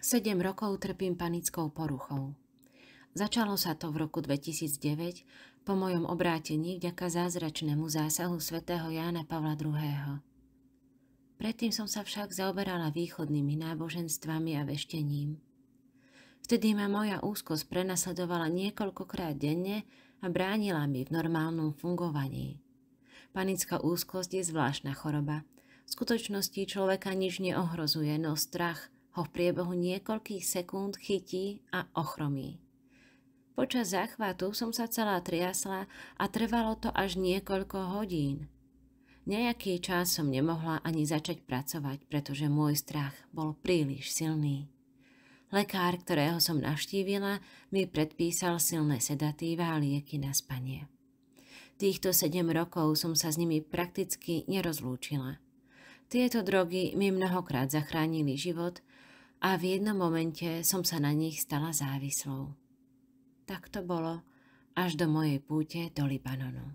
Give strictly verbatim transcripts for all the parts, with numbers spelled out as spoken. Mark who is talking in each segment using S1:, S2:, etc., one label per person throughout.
S1: Sedem rokov trpím panickou poruchou. Začalo sa to v roku dvetisícdeväť po mojom obrátení vďaka zázračnému zásahu svätého Jána Pavla druhého. Predtým som sa však zaoberala východnými náboženstvami a veštením. Vtedy ma moja úzkosť prenasledovala niekoľkokrát denne a bránila mi v normálnom fungovaní. Panická úzkosť je zvláštna choroba. V skutočnosti človeka nič neohrozuje, no strach ho v priebehu niekoľkých sekúnd chytí a ochromí. Počas záchvatu som sa celá triasla a trvalo to až niekoľko hodín. Nejaký čas som nemohla ani začať pracovať, pretože môj strach bol príliš silný. Lekár, ktorého som navštívila, mi predpísal silné sedatíva a lieky na spanie. Týchto sedem rokov som sa s nimi prakticky nerozlúčila. Tieto drogy mi mnohokrát zachránili život a v jednom momente som sa na nich stala závislou. Tak to bolo až do mojej púte do Libanonu.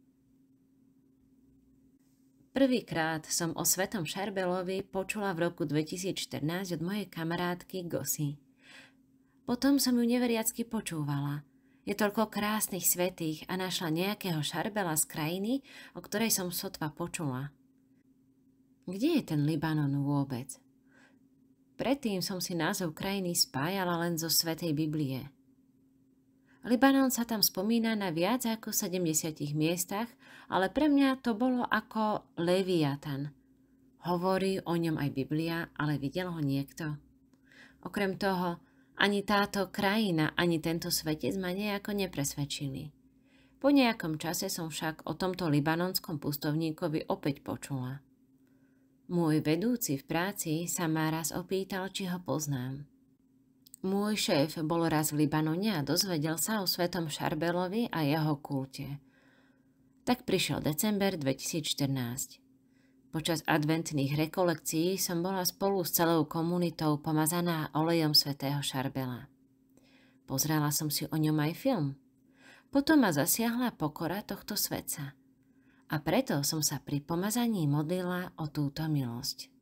S1: Prvýkrát som o Svetom Šarbelovi počula v roku dvetisícštrnásť od mojej kamarátky Gosy. Potom som ju neveriacky počúvala. Je toľko krásnych svätých a našla nejakého Šarbela z krajiny, o ktorej som sotva počula. Kde je ten Libanon vôbec? Predtým som si názov krajiny spájala len zo Svätej Biblie. Libanon sa tam spomína na viac ako sedemdesiatich miestach, ale pre mňa to bolo ako Leviatan. Hovorí o ňom aj Biblia, ale videl ho niekto? Okrem toho, ani táto krajina, ani tento svetec ma nejako nepresvedčili. Po nejakom čase som však o tomto libanonskom pustovníkovi opäť počula. Môj vedúci v práci sa ma raz opýtal, či ho poznám. Môj šéf bol raz v Libanone a dozvedel sa o Svetom Šarbelovi a jeho kulte. Tak prišiel december dvetisícštrnásť. Počas adventných rekolekcií som bola spolu s celou komunitou pomazaná olejom svätého Šarbela. Pozrela som si o ňom aj film. Potom ma zasiahla pokora tohto svetca. A preto som sa pri pomazaní modlila o túto milosť.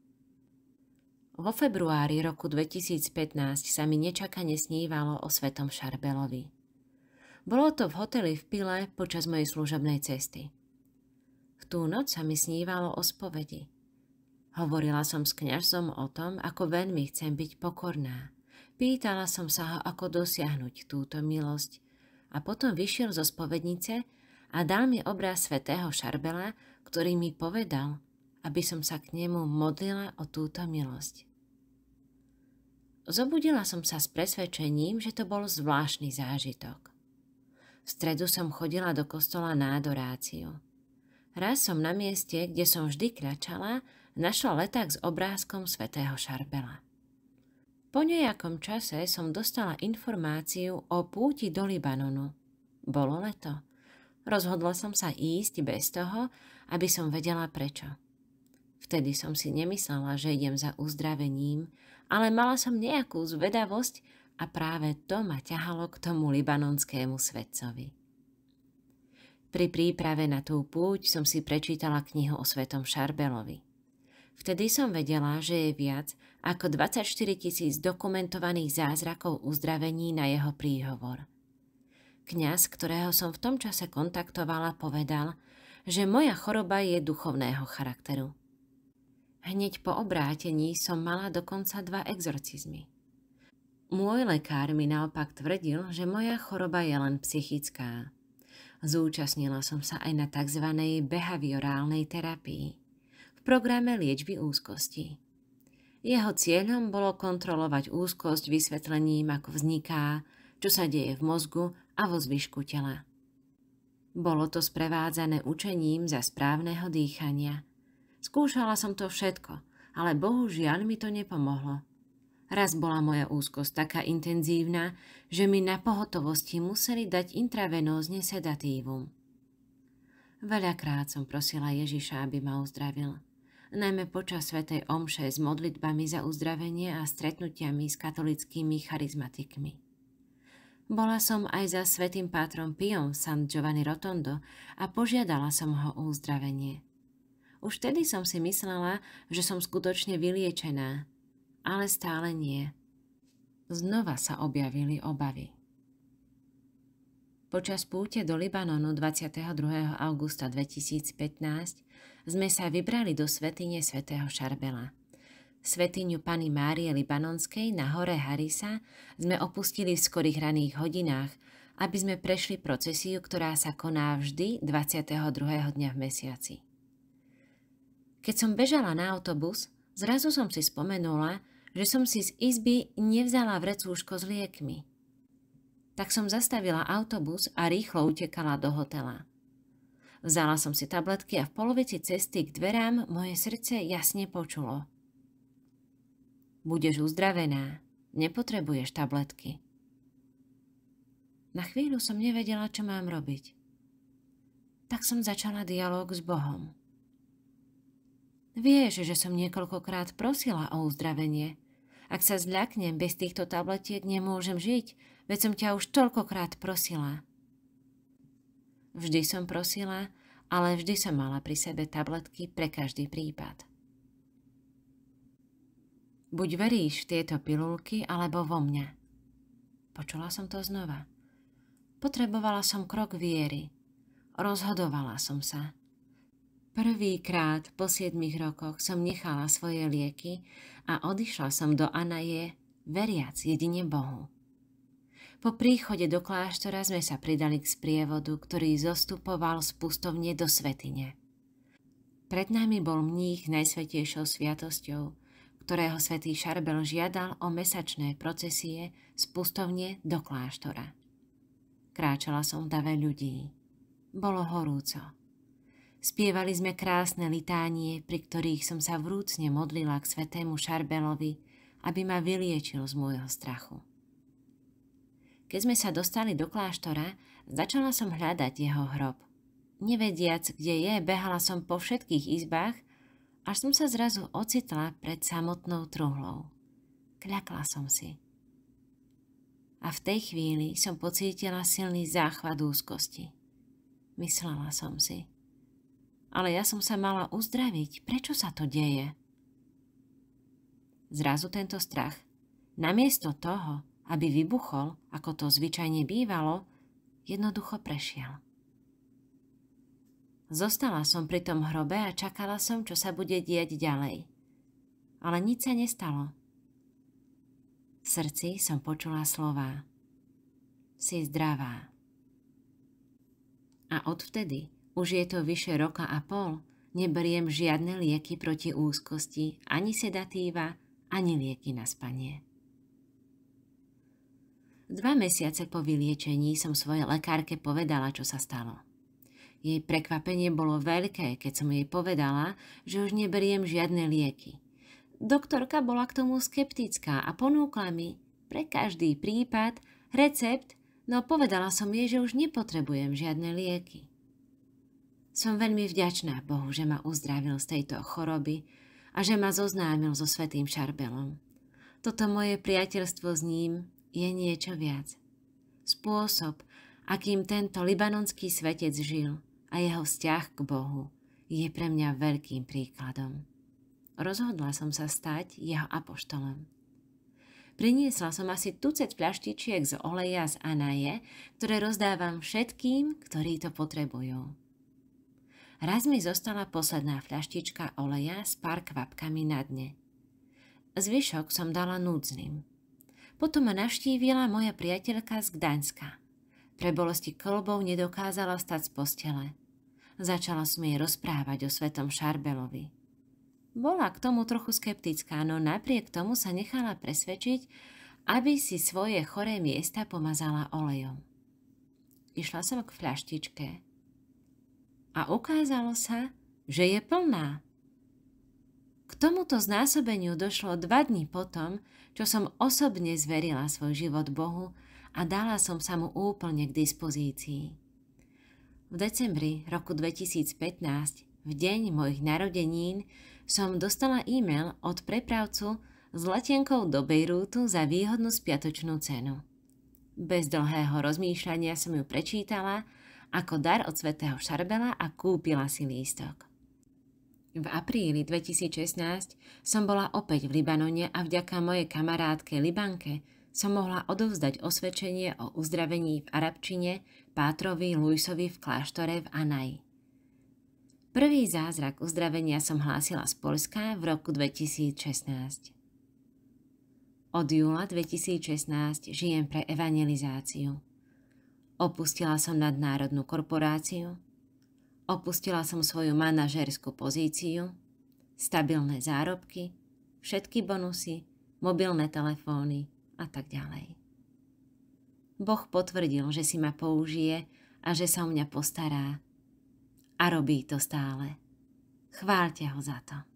S1: Vo februári roku dvetisícpätnásť sa mi nečakane snívalo o Svetom Šarbelovi. Bolo to v hoteli v Pile počas mojej služobnej cesty. V tú noc sa mi snívalo o spovedi. Hovorila som s kňazom o tom, ako veľmi chcem byť pokorná. Pýtala som sa ho, ako dosiahnuť túto milosť a potom vyšiel zo spovednice a dal mi obraz svätého Šarbela, ktorý mi povedal, aby som sa k nemu modlila o túto milosť. Zobudila som sa s presvedčením, že to bol zvláštny zážitok. V stredu som chodila do kostola na adoráciu. Raz som na mieste, kde som vždy kľačala, našla leták s obrázkom svätého Šarbela. Po nejakom čase som dostala informáciu o púti do Libanonu. Bolo leto. Rozhodla som sa ísť bez toho, aby som vedela prečo. Vtedy som si nemyslela, že idem za uzdravením, ale mala som nejakú zvedavosť a práve to ma ťahalo k tomu libanonskému svetcovi. Pri príprave na tú púť som si prečítala knihu o Svetom Šarbelovi. Vtedy som vedela, že je viac ako dvadsaťštyri tisíc dokumentovaných zázrakov uzdravení na jeho príhovor. Kňaz, ktorého som v tom čase kontaktovala, povedal, že moja choroba je duchovného charakteru. Hneď po obrátení som mala dokonca dva exorcizmy. Môj lekár mi naopak tvrdil, že moja choroba je len psychická. Zúčastnila som sa aj na tzv. Behaviorálnej terapii, v programe liečby úzkosti. Jeho cieľom bolo kontrolovať úzkosť vysvetlením, ako vzniká, čo sa deje v mozgu a vo zvyšku tela. Bolo to sprevádzané učením za správneho dýchania. Skúšala som to všetko, ale bohužiaľ mi to nepomohlo. Raz bola moja úzkosť taká intenzívna, že mi na pohotovosti museli dať intravenózne sedatívum. Veľakrát som prosila Ježiša, aby ma uzdravil, najmä počas svätej omše s modlitbami za uzdravenie a stretnutiami s katolickými charizmatikmi. Bola som aj za svätým pátrom Piom San Giovanni Rotondo a požiadala som ho o uzdravenie. Už vtedy som si myslela, že som skutočne vyliečená, ale stále nie. Znova sa objavili obavy. Počas púte do Libanonu dvadsiateho druhého augusta dvetisícpätnásť sme sa vybrali do svätyne svätého Šarbela. Svätyňu Panny Márie Libanonskej na hore Harisa sme opustili v skorých raných hodinách, aby sme prešli procesiu, ktorá sa koná vždy dvadsiateho druhého dňa v mesiaci. Keď som bežala na autobus, zrazu som si spomenula, že som si z izby nevzala vrecúško s liekmi. Tak som zastavila autobus a rýchlo utekala do hotela. Vzala som si tabletky a v polovici cesty k dverám moje srdce jasne počulo. Budeš uzdravená, nepotrebuješ tabletky. Na chvíľu som nevedela, čo mám robiť. Tak som začala dialóg s Bohom. Vieš, že som niekoľkokrát prosila o uzdravenie. Ak sa zľaknem, bez týchto tabletiek nemôžem žiť, veď som ťa už toľkokrát prosila. Vždy som prosila, ale vždy som mala pri sebe tabletky pre každý prípad. Buď veríš v tieto pilulky, alebo vo mňa. Počula som to znova. Potrebovala som krok viery. Rozhodovala som sa. Prvýkrát po siedmich rokoch som nechala svoje lieky a odišla som do Anaje, veriac jedine Bohu. Po príchode do kláštora sme sa pridali k sprievodu, ktorý zostupoval z pustovne do svätyne. Pred nami bol mních najsvätejšou sviatosťou, ktorého svätý Šarbel žiadal o mesačné procesie z pustovne do kláštora. Kráčala som v dave ľudí. Bolo horúco. Spievali sme krásne litánie, pri ktorých som sa vrúcne modlila k svätému Šarbelovi, aby ma vyliečil z môjho strachu. Keď sme sa dostali do kláštora, začala som hľadať jeho hrob. Nevediac, kde je, behala som po všetkých izbách, až som sa zrazu ocitla pred samotnou truhlou. Kľakla som si. A v tej chvíli som pocítila silný záchvat úzkosti. Myslela som si. Ale ja som sa mala uzdraviť. Prečo sa to deje? Zrazu tento strach, namiesto toho, aby vybuchol, ako to zvyčajne bývalo, jednoducho prešiel. Zostala som pri tom hrobe a čakala som, čo sa bude diať ďalej. Ale nič sa nestalo. V srdci som počula slová. Si zdravá. A odvtedy, už je to vyše roka a pol, neberiem žiadne lieky proti úzkosti, ani sedatíva, ani lieky na spanie. Dva mesiace po vyliečení som svojej lekárke povedala, čo sa stalo. Jej prekvapenie bolo veľké, keď som jej povedala, že už neberiem žiadne lieky. Doktorka bola k tomu skeptická a ponúkla mi pre každý prípad recept, no povedala som jej, že už nepotrebujem žiadne lieky. Som veľmi vďačná Bohu, že ma uzdravil z tejto choroby a že ma zoznámil so svätým Šarbelom. Toto moje priateľstvo s ním je niečo viac. Spôsob, akým tento libanonský svetec žil a jeho vzťah k Bohu, je pre mňa veľkým príkladom. Rozhodla som sa stať jeho apoštolom. Priniesla som asi tucet fľaštičiek z oleja z Anaje, ktoré rozdávam všetkým, ktorí to potrebujú. Raz mi zostala posledná fľaštička oleja s pár kvapkami na dne. Zvyšok som dala núdznym. Potom ma navštívila moja priateľka z Gdaňska. Pre bolesti kĺbov nedokázala vstať z postele. Začala som jej rozprávať o svätom Šarbelovi. Bola k tomu trochu skeptická, no napriek tomu sa nechala presvedčiť, aby si svoje choré miesta pomazala olejom. Išla som k fľaštičke a ukázalo sa, že je plná. K tomuto znásobeniu došlo dva dni potom, čo som osobne zverila svoj život Bohu a dala som sa mu úplne k dispozícii. V decembri roku dvetisícpätnásť, v deň mojich narodenín, som dostala e-mail od prepravcu s letenkou do Bejrútu za výhodnú spiatočnú cenu. Bez dlhého rozmýšľania som ju prečítala ako dar od svätého Šarbela a kúpila si lístok. V apríli dvetisícšestnásť som bola opäť v Libanone a vďaka mojej kamarátke Libanke som mohla odovzdať osvedčenie o uzdravení v arabčine Pátrovi Luisovi v kláštore v Anaji. Prvý zázrak uzdravenia som hlásila z Poľska v roku dvetisícšestnásť. Od júla dvetisícšestnásť žijem pre evangelizáciu. Opustila som nadnárodnú korporáciu, opustila som svoju manažérskú pozíciu, stabilné zárobky, všetky bonusy, mobilné telefóny a tak ďalej. Boh potvrdil, že si ma použije a že sa o mňa postará. A robí to stále. Chváľte ho za to.